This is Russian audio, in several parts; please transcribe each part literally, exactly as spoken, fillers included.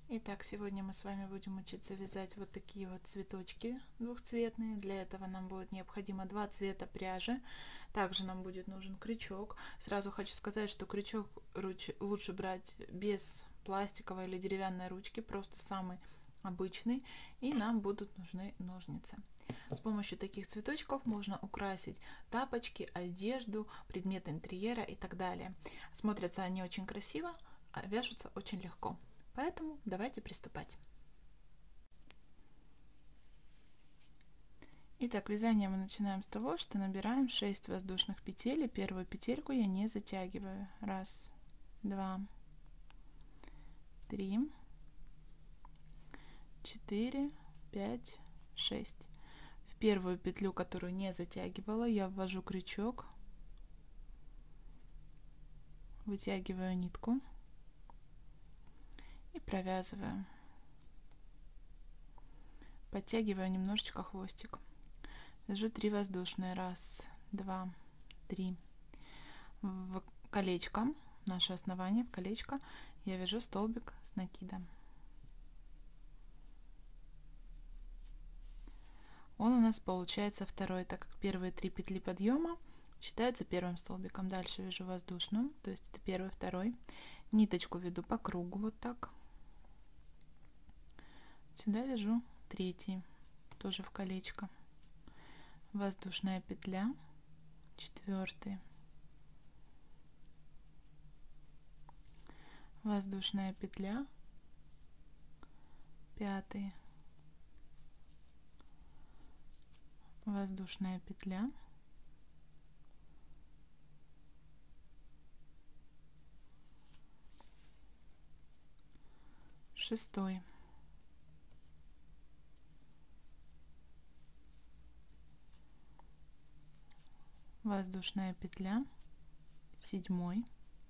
Итак, сегодня мы с вами будем учиться вязать вот такие вот цветочки двухцветные. Для этого нам будет необходимо два цвета пряжи. Также нам будет нужен крючок. Сразу хочу сказать, что крючок лучше брать без пластиковой или деревянной ручки, просто самый обычный. И нам будут нужны ножницы. С помощью таких цветочков можно украсить тапочки, одежду, предметы интерьера и так далее. Смотрятся они очень красиво, а вяжутся очень легко. Поэтому давайте приступать. Итак, вязание мы начинаем с того, что набираем шесть воздушных петель, и первую петельку я не затягиваю. Раз, два, три, четыре, пять, шесть. В первую петлю, которую не затягивала, я ввожу крючок, вытягиваю нитку и провязываю. Подтягиваю немножечко хвостик. Вяжу три воздушные. Раз, два, три. В колечко, наше основание, в колечко я вяжу столбик с накидом. Он у нас получается второй, так как первые три петли подъема считаются первым столбиком. Дальше вяжу воздушную, то есть это первый, второй. Ниточку веду по кругу вот так. Сюда вяжу третий, тоже в колечко. Воздушная петля, четвертый. Воздушная петля, пятый. Воздушная петля, шестой. Воздушная петля, седьмой.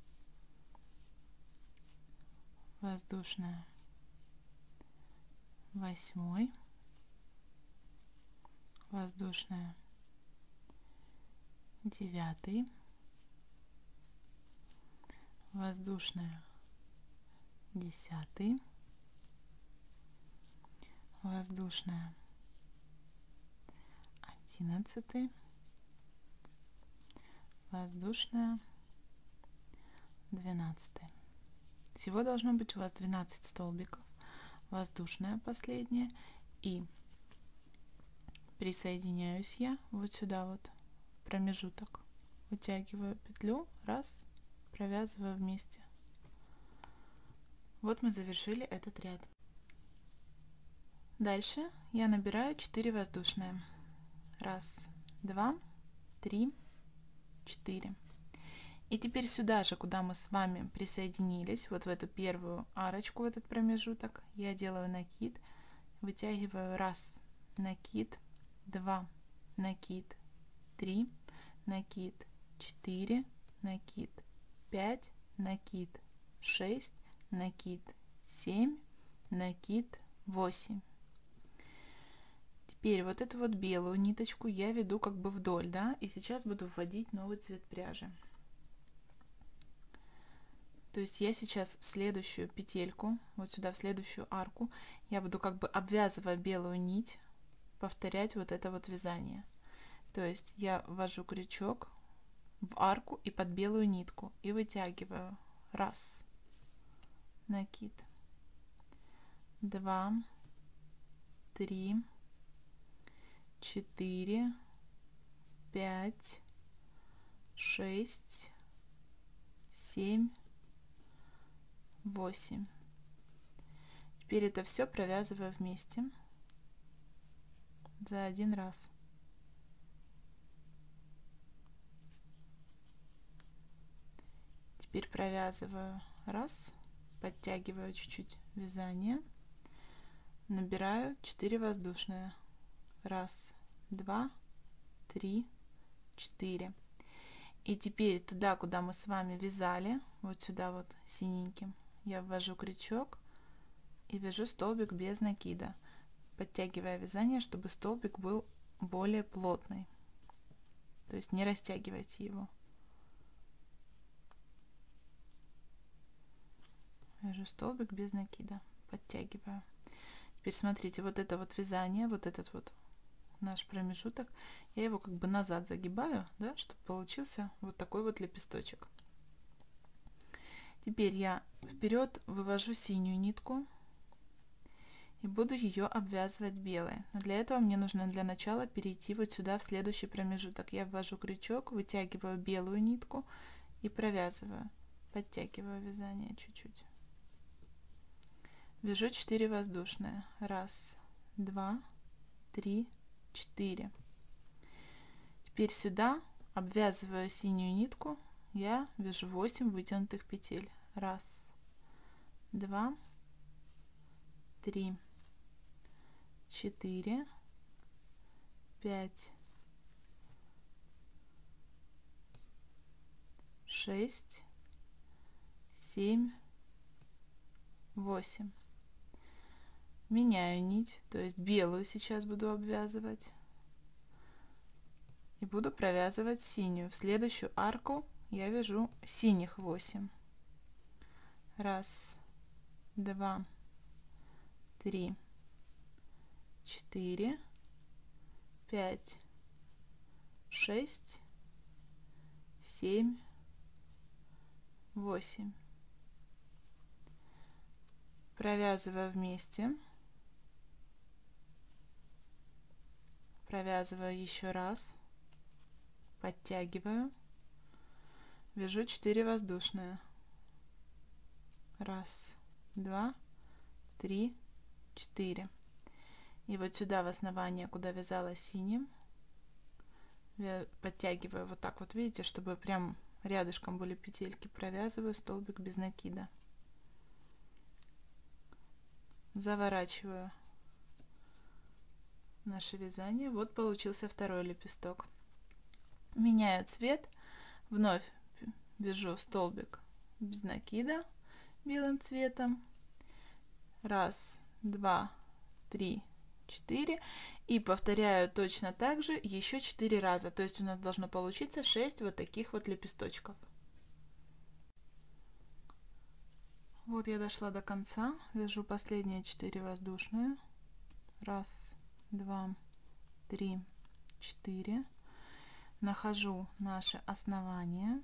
Воздушная, восьмой. Воздушная, девятый. Воздушная, десятый. Воздушная, одиннадцатый. Воздушная, двенадцатый. Всего должно быть у вас двенадцать столбиков. Воздушная последняя, и присоединяюсь я вот сюда вот в промежуток, вытягиваю петлю, раз, провязываю вместе. Вот мы завершили этот ряд. Дальше я набираю четыре воздушные. Раз, два, три, четыре. И теперь сюда же, куда мы с вами присоединились, вот в эту первую арочку, в этот промежуток, я делаю накид, вытягиваю раз, накид, два, накид, три, накид, четыре, накид, пять, накид, шесть, накид, семь, накид, восемь. Теперь вот эту вот белую ниточку я веду как бы вдоль, да, и сейчас буду вводить новый цвет пряжи. То есть я сейчас в следующую петельку, вот сюда в следующую арку, я буду как бы, обвязывая белую нить, повторять вот это вот вязание. То есть я ввожу крючок в арку и под белую нитку и вытягиваю. Раз, накид, два, три, четыре, пять, шесть, семь, восемь. Теперь это все провязываю вместе за один раз. Теперь провязываю раз, подтягиваю чуть-чуть вязание, набираю четыре воздушные. Раз, два, три, четыре. И теперь туда, куда мы с вами вязали, вот сюда вот синеньким, я ввожу крючок и вяжу столбик без накида, подтягивая вязание, чтобы столбик был более плотный. То есть не растягивайте его. Вяжу столбик без накида. подтягиваю. Теперь смотрите, вот это вот вязание, вот этот вот наш промежуток, я его как бы назад загибаю, да, чтобы получился вот такой вот лепесточек. Теперь я вперед вывожу синюю нитку и буду ее обвязывать белой. Но для этого мне нужно для начала перейти вот сюда в следующий промежуток. Я ввожу крючок, вытягиваю белую нитку и провязываю, подтягиваю вязание чуть-чуть. Вяжу четыре воздушные. Раз, два, три, четыре. Теперь сюда, обвязывая синюю нитку, я вяжу восемь вытянутых петель. Раз, два, три, четыре, пять, шесть, семь, восемь. Меняю нить, то есть белую сейчас буду обвязывать. И буду провязывать синюю. В следующую арку я вяжу синих восемь. Раз, два, три, четыре, пять, шесть, семь, восемь. Провязываю вместе. Провязываю еще раз. Подтягиваю. Вяжу четыре воздушные. Раз, два, три, четыре. И вот сюда в основание, куда вязала синим, подтягиваю вот так вот, видите, чтобы прям рядышком были петельки, провязываю столбик без накида. Заворачиваю наше вязание. Вот получился второй лепесток. Меняю цвет, вновь вяжу столбик без накида белым цветом. Раз, два, три, четыре. И повторяю точно так же еще четыре раза. То есть у нас должно получиться шесть вот таких вот лепесточков. Вот я дошла до конца. Вяжу последние четыре воздушные. Раз, два, три, четыре. Нахожу наше основание.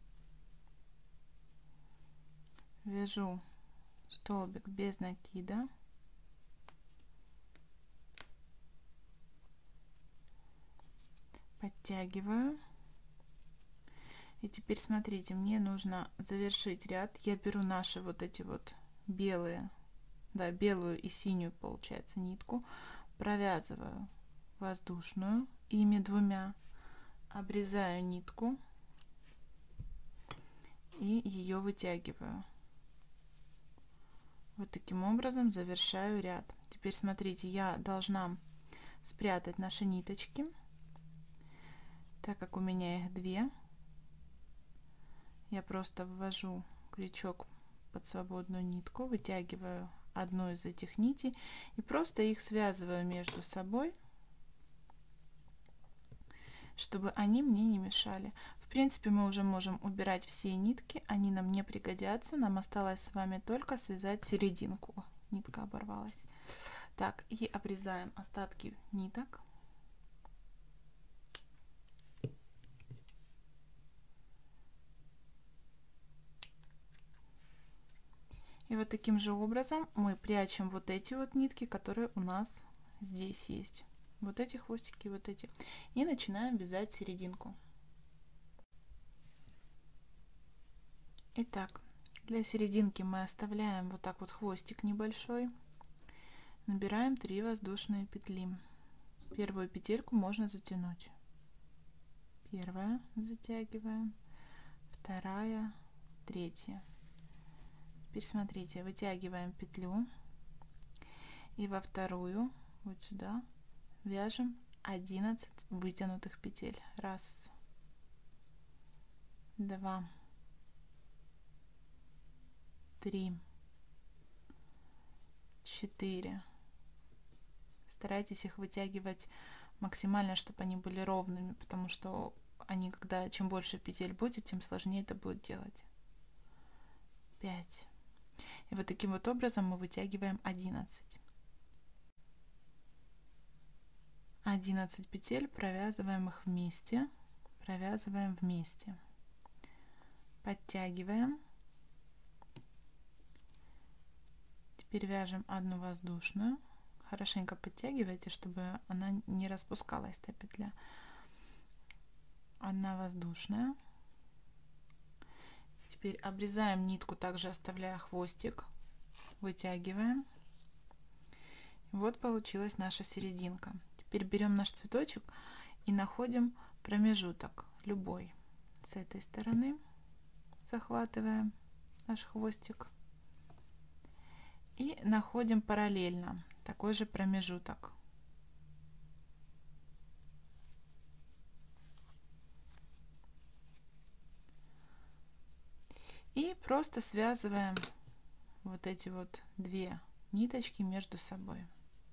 Вяжу столбик без накида. Подтягиваю. И теперь смотрите, мне нужно завершить ряд. Я беру наши вот эти вот белые, да, белую и синюю, получается, нитку, провязываю воздушную ими двумя, обрезаю нитку и ее вытягиваю. Вот таким образом завершаю ряд. Теперь смотрите, я должна спрятать наши ниточки, так как у меня их две. Я просто ввожу крючок под свободную нитку, вытягиваю одну из этих нитей и просто их связываю между собой, чтобы они мне не мешали. В принципе, мы уже можем убирать все нитки, они нам не пригодятся. Нам осталось с вами только связать серединку. Нитка оборвалась. Так, и обрезаем остатки ниток. И вот таким же образом мы прячем вот эти вот нитки, которые у нас здесь есть. Вот эти хвостики, вот эти. И начинаем вязать серединку. Итак, для серединки мы оставляем вот так вот хвостик небольшой. Набираем три воздушные петли. Первую петельку можно затянуть. Первая затягиваем, вторая, третья. Теперь смотрите, вытягиваем петлю и во вторую, вот сюда, вяжем одиннадцать вытянутых петель. Раз, два, три, четыре. Старайтесь их вытягивать максимально, чтобы они были ровными, потому что они, когда чем больше петель будет, тем сложнее это будет делать. пять. И вот таким вот образом мы вытягиваем одиннадцать. одиннадцать петель, провязываем их вместе, провязываем вместе, подтягиваем. Теперь вяжем одну воздушную. Хорошенько подтягивайте, чтобы она не распускалась, эта петля. Одна воздушная. Теперь обрезаем нитку, также оставляя хвостик, вытягиваем. Вот получилась наша серединка. Теперь берем наш цветочек и находим промежуток любой. С этой стороны захватываем наш хвостик и находим параллельно такой же промежуток. И просто связываем вот эти вот две ниточки между собой.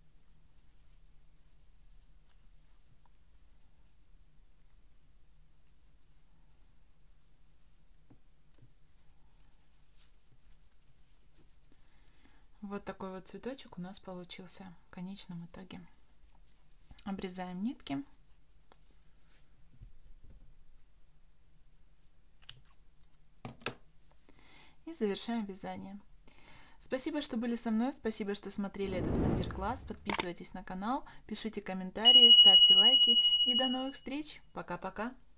Вот такой вот цветочек у нас получился в конечном итоге. Обрезаем нитки. И завершаем вязание. Спасибо, что были со мной, спасибо, что смотрели этот мастер-класс. Подписывайтесь на канал, пишите комментарии, ставьте лайки и до новых встреч. Пока-пока.